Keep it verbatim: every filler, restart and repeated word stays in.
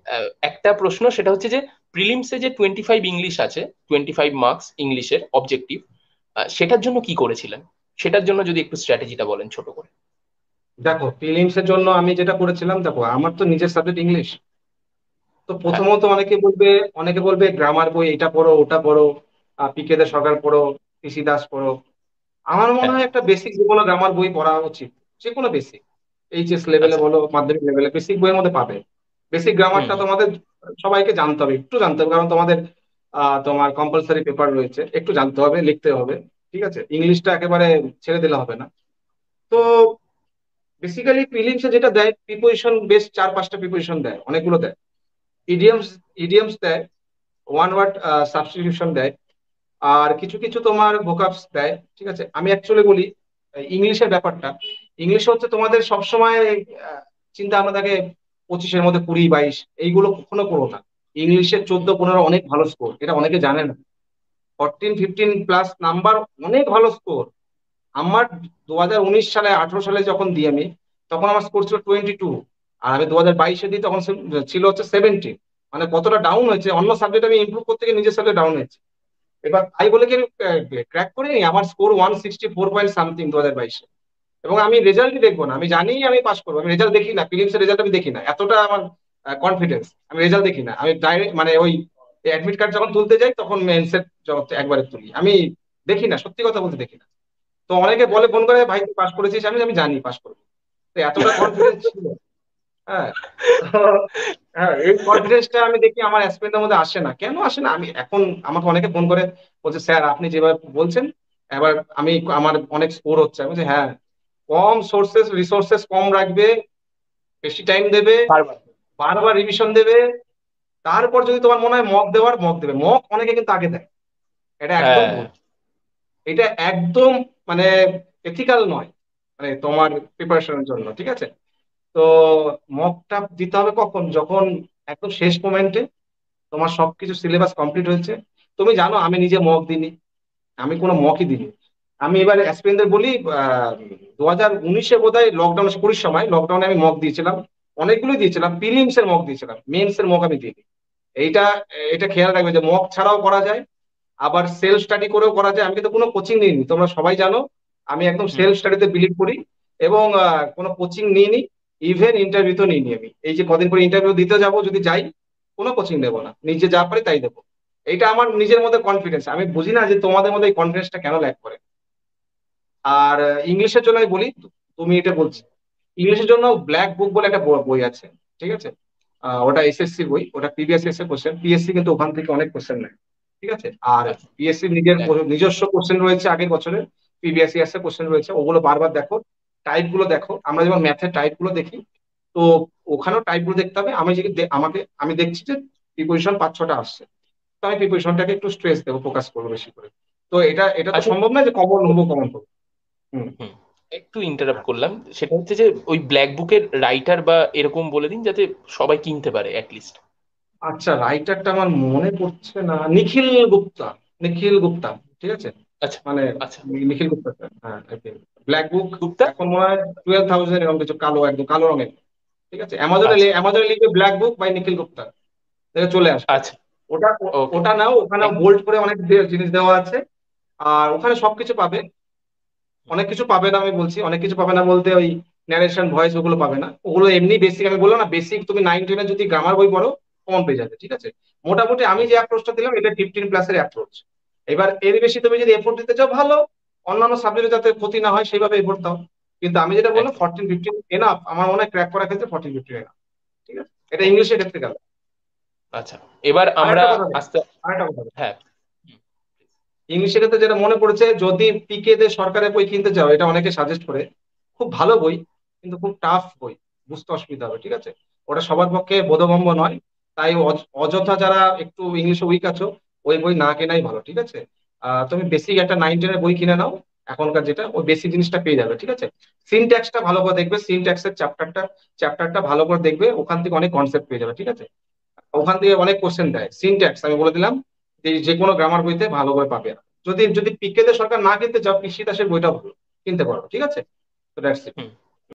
আহ, একটা প্রশ্ন, সেটা হচ্ছে যে প্রিলিমসে যে টোয়েন্টি ফাইভ ইংলিশ আছে, টোয়েন্টি ফাইভ মার্কস ইংলিশের অবজেক্টিভ, সেটার জন্য কি করেছিলেন? সেটার জন্য যদি একটু স্ট্র্যাটেজিটা বলেন ছোট করে। দেখো, প্রিলিমস এর জন্য আমি যেটা করেছিলাম, দেখো আমার তো নিজের সাবজেক্ট ইংলিশ। তো হ্যাঁ। প্রথমত অনেকে বলবে অনেকে বলবে গ্রামার বই এটা পড়ো ওটা পড়ো, পিকে দে সরকার পড়ো, পিসি দাস পড়ো। আমার মনে হ্যাঁ। হয় একটা বেসিক যে কোনো গ্রামার বই পড়া উচিত। যে কোনো বেসিক, এইচএস লেভেলে আচ্ছা। বলো মাধ্যমিক লেভেলে, বেসিক বইয়ের মধ্যে পাবে। বেসিক হুম গ্রামারটা হুম। তোমাদের সবাইকে জানতে হবে, একটু জানতে হবে, কারণ তোমাদের আহ তোমার কম্পালসারি পেপার রয়েছে, একটু জানতে হবে, লিখতে হবে। ঠিক আছে, ইংলিশটা একেবারে ছেড়ে দিলে হবে না। তো বেসিক্যালি প্রিলিমসে যেটা দেয়, প্রিপোজিশন বেশ চার পাঁচটা প্রিপোজিশন দেয়, অনেকগুলো দেয়। ইডিয়মস ইডিয়মস দেয়, ওয়ান ওয়ার্ড সাবস্টিটিউশন দেয়, আর কিছু কিছু তোমার ভোকাবস দেয়। ঠিক আছে, আমি অ্যাকচুয়ালি বলি ইংলিশের ব্যাপারটা। ইংলিশ হচ্ছে তোমাদের সবসময় আহ, চিন্তা ভাবনা থাকে পঁচিশের মধ্যে কুড়ি বাইশ, এইগুলো কখনো করো না। ইংলিশের চোদ্দ পনেরো অনেক ভালো স্কোর, এটা অনেকে জানে না। ফোরটিন ফিফটিন প্লাস নাম্বার অনেক ভালো স্কোর। আমার দু হাজার উনিশ সালে আঠারো সালে যখন দিই আমি, তখন আমার স্কোর ছিল টোয়েন্টি টু। আর আমি দু হাজার বাইশে দিই তখন সে- ছিল হচ্ছে সেভেন্টি। মানে কতটা ডাউন হয়েছে, অন্য সাবজেক্ট আমি ইমপ্রুভ করতে গিয়ে নিজের সাবজেক্ট ডাউন হয়েছে। এবার তাই বলে কি আমি ক্র্যাক করিনি? আমার score one sixty four point something দু হাজার বাইশে। এবং আমি রেজাল্টই দেখবো না, আমি জানি আমি পাস করবো, আমি রেজাল্ট দেখি না, ফিলিমসের রেজাল্ট আমি দেখি না, এতটা আমার কনফিডেন্স। আমি রেজাল্ট দেখি না, আমি ডাইরেক্ট মানে ওই অ্যাডমিট কার্ড যখন তুলতে যাই তখন মেন্সের জগৎ একবারে তুলি, আমি দেখি না, সত্যি কথা বলতে দেখি না। তো অনেকে বলে ফোন করে, ভাই তুই পাস করেছিস? আমি আমি জানি পাস করবো। তো এতটা কনফিডেন্স ছিল। হ্যাঁ। তো, হ্যাঁ, এই কনফিডেন্সটা আমি দেখি আমার অ্যাসপিরেন্টের মধ্যে আসে না। কেন আসে না? আমি এখন, আমাকে অনেকে ফোন করে বলছে, স্যার আপনি যেভাবে বলছেন, এবার আমি আমার অনেক স্কোর হচ্ছে। আমি বলছি, হ্যাঁ, কম সোর্সেস রিসোর্সেস কম রাখবে, বেশি টাইম দেবে, বারবার। বারবার রিভিশন দেবে। তারপর যদি তোমার মনে হয় মক দেওয়ার, মক দেবে। মক অনেকে কিন্তু আগে দেয়, এটা একদম হ্যাঁ। ভুল। এটা একদম মানে এথিক্যাল নয়, মানে তোমার প্রিপারেশনের জন্য। ঠিক আছে, তো মকটা দিতে হবে কখন? যখন একদম শেষ মোমেন্টে তোমার সবকিছু সিলেবাস কমপ্লিট হয়েছে। তুমি জানো আমি নিজে মক দিইনি, আমি কোনো মকই দিইনি। আমি এবার অ্যাসপিরেন্টদের বলি, দু হাজার উনিশে বোধ হয় লকডাউন, কুড়ির সময় লকডাউনে আমি মক দিয়েছিলাম, অনেকগুলোই দিয়েছিলাম। প্রিলিমস এর মক দিয়েছিলাম, মেন্স এর মক আমি দিইনি। এইটা এটা খেয়াল রাখবে যে মক ছাড়াও করা যায়, আবার সেলফ স্টাডি করেও করা যায়। আমি কিন্তু কোনো কোচিং নিইনি, তোমরা সবাই জানো আমি একদম হুম। সেলফ স্টাডিতে বিলিভ করি। এবং আহ, কোনো কোচিং নিইনি, ইভেন ইন্টারভিউ তো নিইনি। আমি এই যে কদিন পরে ইন্টারভিউ দিতে যাব, যদি যাই কোনো কোচিং নেবো না, নিজে যা পারি তাই দেবো। এইটা আমার নিজের মধ্যে কনফিডেন্স। আমি বুঝি না যে তোমাদের মধ্যে এই কনফিডেন্সটা কেন ল্যাক করে। আর ইংলিশের জন্য আমি বলি, তুমি এটা বলছি, ইংলিশের জন্য ব্ল্যাক বুক বলে একটা ব- বই আছে। ঠিক আছে, আহ, ওটা এসএসসি বই, ওটা প্রিভিয়াস এর কোশ্চেন, পিএসসি কিন্তু ওখান থেকে অনেক কোশ্চেন নেয়। ঠিক আছে, আর আচ্ছা। পিএসসি নিজের এক- নিজস্ব কোশ্চেন রয়েছে আগের বছরের, প্রিভিয়াস ইয়ার্স এর কোশ্চেন রয়েছে, ওগুলো বারবার দেখো। টাইপ গুলো দেখো, আমরা যেমন ম্যাথের টাইপ গুলো দেখি, তো ওখানেও টাইপ গুলো দেখতে হবে। আমি যে দে- আমাকে আমি দেখছি যে প্রিপোজিশন পাঁচ ছটা আসছে, তো আমি প্রিপোজিশনটাকে একটু স্ট্রেস দেবো, ফোকাস করবো বেশি করে। তো এটা এটা তো আচ্ছা। সম্ভব না যে কমন হবো কমন হবো। হুম। হুম। একটু ইন্টারাপ্ট করলাম, সেটা হচ্ছে যে ওই ব্ল্যাক বুকের রাইটার বা এরকম বলে দিন, যাতে সবাই কিনতে পারে অ্যাটলিস্ট। আচ্ছা, রাইটারটা আমার মনে পড়ছে না, নিখিল গুপ্তা। নিখিল গুপ্তা, ঠিক আছে, আচ্ছা। মানে আচ্ছা। নিখিল গুপ্তা স্যার, হ্যাঁ। Black book Gupta. এখন মনে হয় টুয়েলভ থাউজেন্ড এরকম কিছু, কালো, একদম কালো রঙের। ঠিক আছে, অ্যামাজনে আচ্ছা। অ্যামাজনে লিখবে black book by Nikhil Gupta, দেখে চলে আসবে। আচ্ছা। ওটা ও- ওকে। ওটা নাও, ওখানে বোল্ড করে অনেক দে- জিনিস দেওয়া আছে। আর ওখানে সবকিছু পাবে। অনেক কিছু পাবে না, আমি বলছি অনেক কিছু পাবে না বলতে ওই ন্যারেশন ভয়েস ওগুলো পাবে না, ওগুলো এমনি বেসিক। আমি বললাম না, বেসিক তুমি নাইন টেনে যদি গ্রামার বই পড়ো কমন পেয়ে যাবে। ঠিক আছে, মোটামুটি আমি যে অ্যাপ্রোচটা দিলাম এটা ফিফটিন প্লাসের অ্যাপ্রোচ। এবার এর বেশি তুমি যদি এফোর্ট দিতে চাও ভালো, অন্যান্য সাবজেক্টে যাতে ক্ষতি না হয় সেইভাবে এফোর্ট দাও। কিন্তু আমি যেটা বললাম একদম। ফোরটিন ফিফটিন এনাফ, আমার মনে হয় ক্র্যাক করার ক্ষেত্রে ফোরটিন ফিফটিন এনাফ। ঠিক আছে, এটা ওকে। ইংলিশের ক্ষেত্রে গেল। আচ্ছা। এবার আমরা আরেকটা কথা বলি, আস্তে। আরেকটা কথা বলি। হ্যাঁ। হুম। ইংলিশের ক্ষেত্রে যেটা মনে পড়েছে, যদি পিকে তে সরকারের বই কিনতে চাও, এটা অনেকে সাজেস্ট করে, খুব ভালো বই কিন্তু খুব টাফ বই, বুঝতে অসুবিধা হবে। ঠিক আছে, ওটা সবার পক্ষে বোধগম্য নয়। তাই অয- অযথা যারা একটু ইংলিশে উইক আছো, ওই বই না কেনাই ভালো। ঠিক আছে, আহ তুমি বেসিক একটা নাইন টেনের বই কিনে নাও, এখনকার যেটা, ওই বেসিক জিনিসটা পেয়ে যাবে। ঠিক আছে, সিনট্যাক্সটা ভালো করে দেখবে, সিনট্যাক্সের চ্যাপ্টারটা চ্যাপ্টারটা ভালো করে দেখবে, ওখান থেকে অনেক কনসেপ্ট পেয়ে যাবে। ঠিক আছে, ওখান থেকে অনেক কোশ্চেন দেয়। সিনট্যাক্স আমি বলে দিলাম, যে যে কোনো গ্রামার বইতে ভালো করে পাবে। যদি যদি পিকে দে সরকার না কিনতে চাও, কৃষি দাসের বইটা ভালো কিনতে পারো। ঠিক আছে, তো দ্যাটস ইট। হুম।